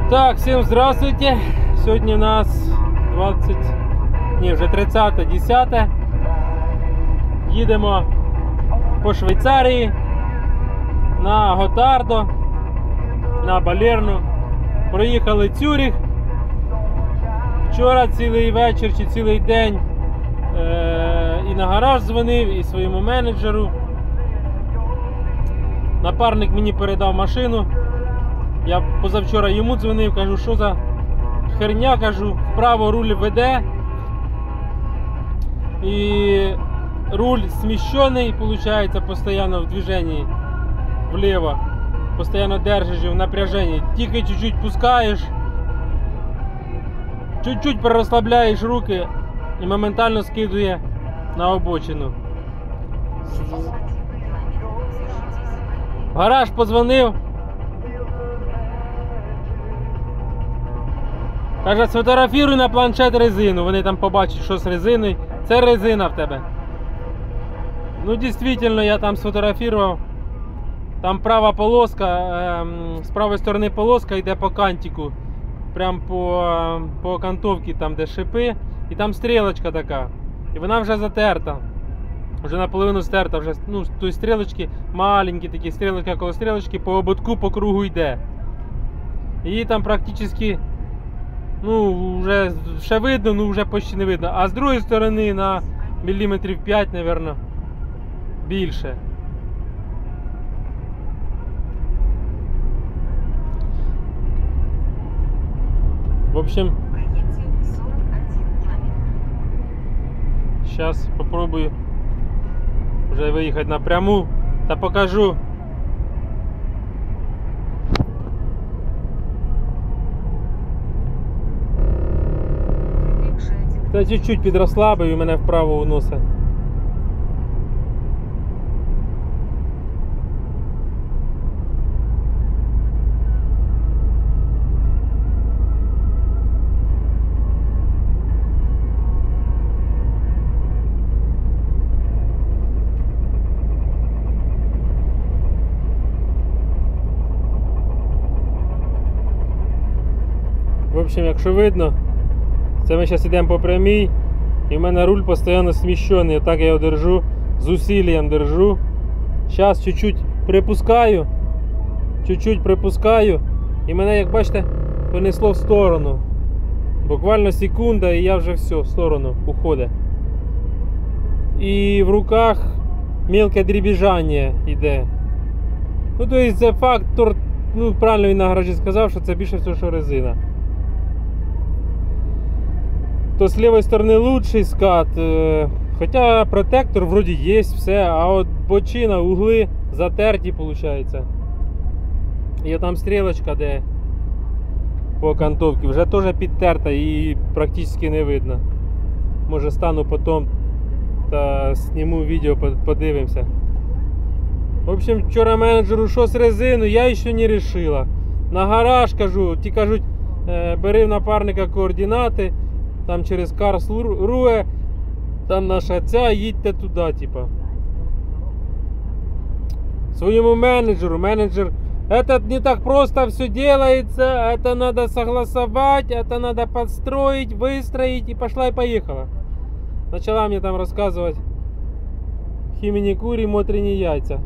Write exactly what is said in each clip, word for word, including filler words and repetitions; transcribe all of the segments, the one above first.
Так, всем здравствуйте. Сегодня у нас двадцять, не, вже тридцяте десяте. Їдемо по Швейцарії на Готардо, на Балерну. Проїхали Цюрих. Вчора цілий вечір чи цілий день е і на гараж дзвонив, і своєму менеджеру. Напарник мені передав машину. Я позавчора йому дзвонив, кажу, що за херня, кажу, вправо руль веде. І руль сміщений, виходить, постійно в движенні вліво. Постійно держиш в напряженні. Тільки чуть-чуть пускаєш, чуть-чуть перерозслабляєш руки і моментально скидує на обочину. В гараж подзвонив. Каже, сфотографіруй на планшет резину. Вони там побачать, що з резиною. Це резина в тебе. Ну, дійсно, я там сфотографував. Там права полоска, е з правої сторони полоска йде по кантику. Прям по, по окантовці, там де шипи. І там стрілочка така. І вона вже затерта. Вже наполовину стерта. Вже, ну, з тої стрілочки, маленькі такі стрілочки, коло стрілочки, по ободку, по кругу йде. І там практично, ну, вже ще видно, ну вже почти не видно. А з другої сторони на міліметрів п'ять, мабуть, більше. В общем, сейчас попробую вже виїхати напряму та покажу. Та чуть-чуть підрослабив і мене вправо уносить. В общем, якщо видно, це ми зараз йдемо по прямій, і в мене руль постійно сміщений. Так я його держу, з усилием держу. Зараз чуть-чуть припускаю, чуть-чуть припускаю, і мене, як бачите, понесло в сторону. Буквально секунда, і я вже все, в сторону уходить. І в руках мелке дребіжання йде. Ну, тобто це фактор, ну, правильно він на гаражі сказав, що це більше всього, що резина. То с левой стороны лучший скат, хотя протектор вроде есть, все, а от бочина, угли затерті, получается. І там стрілочка, де по окантовці, вже теж підтерта і практично не видно. Може стану потім та зніму відео, подивимося. В общем, вчора менеджеру, що з резиною, я ще не вирішила. На гараж кажу, ті кажуть, бери в напарника координати. Там через Карлсруе, там наша ця, їдьте туди, типа. Своему менеджеру, менеджер, это не так просто все делается, это надо согласовать, это надо подстроить, выстроить, и пошла и поехала. Начала мне там рассказывать хімені курі, мотріні яйця.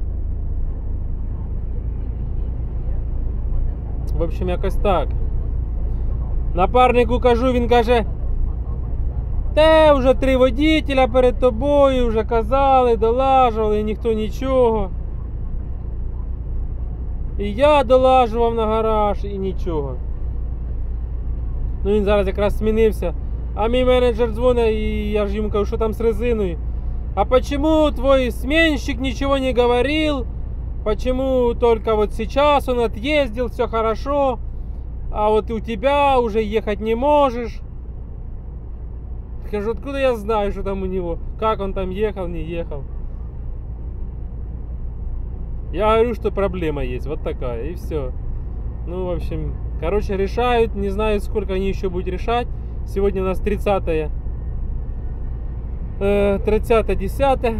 В общем, якось так. Напарнику кажу, він каже, те, вже три водителя перед тобою, вже казали, долажували, ніхто нічого. І я долажував на гараж, і нічого. Ну, він зараз якраз змінився. А мій менеджер дзвонить, і я ж йому кажу, що там з резиною. А почему твой сменщик ничего не говорил? Почему только вот сейчас он отъездил, все хорошо, а вот у тебя уже ехать не можешь? Скажу, откуда я знаю, что там у него? Как он там ехал, не ехал? Я говорю, что проблема есть, вот такая, и все. Ну, в общем, короче, решают, не знаю, сколько они еще будут решать. Сегодня у нас тридцатое десятое.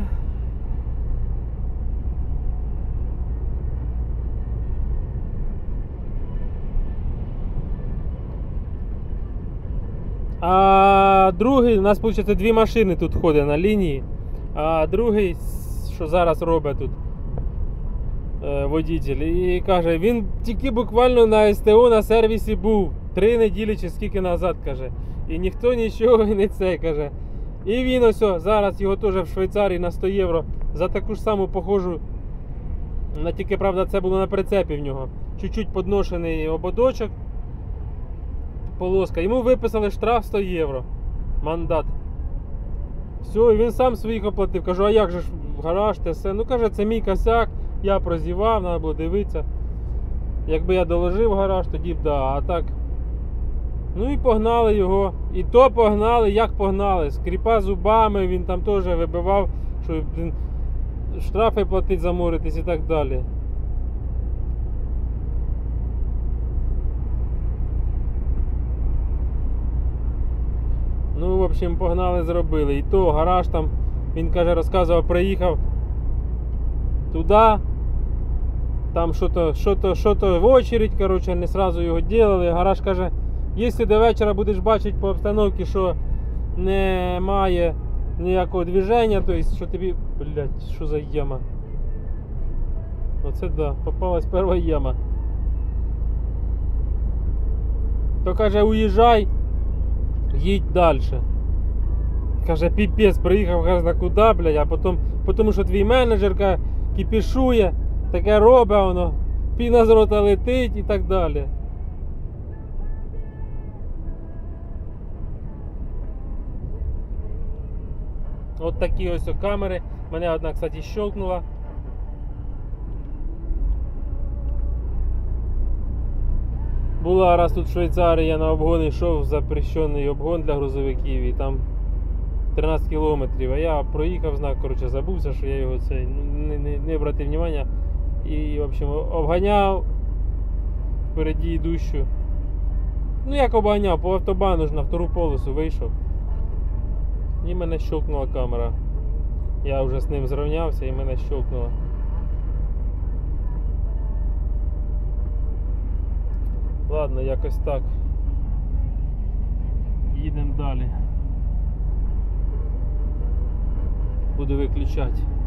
А другий, у нас виходить дві машини тут ходить на лінії. А другий, що зараз робить тут е, водитель, і каже, він тільки буквально на СТО на сервісі був три неділі чи скільки назад, каже. І ніхто нічого не це, каже. І він ось зараз його теж в Швейцарії на сто євро за таку ж саму похожу, на тільки, правда, це було на прицепі в нього. Чуть-чуть подношений ободочок, полоска. Йому виписали штраф сто євро, мандат. Все, і він сам своїх оплатив. Кажу, а як же ж в гараж те все? Ну, каже, це мій косяк, я прозівав, треба було дивитися. Якби я доложив гараж, тоді б да, а так. Ну і погнали його. І то погнали, як погнали. Скріпа зубами, він там теж вибивав, що він штрафи платить, заморитись і так далі. Ну, в общем, погнали, зробили. І то гараж там, він каже, розказував, приїхав туди. Там що-то, що-то, що-то в очередь, коротше, не сразу його делали. Гараж каже, якщо до вечора будеш бачити по обстановці, що немає ніякого движення, то есть, що тобі, блядь, що за яма. Оце да, попалась перша яма. То каже, уїжджай, їдь далі. Каже, піпець, приїхав, каже, куди, блядь, а потім, тому що твій менеджер каже, кипішує, таке робить воно, піна з рота летить і так далі. От такі ось камери. Мене одна, кстати, щелкнула. Була раз тут в Швейцарії, я на обгон йшов, запрещений обгон для грузовиків, і там тринадцять кілометрів, а я проїхав знак, коротше, забувся, що я його цей, не, не, не обратив уваги. І, в общем, обганяв впереді йдущу. Ну як обганяв, по автобану ж на втору полосу вийшов. І мене щелкнула камера. Я вже з ним зрівнявся і мене щелкнуло. Ладно, якось так. Їдемо далі. Буду виключати.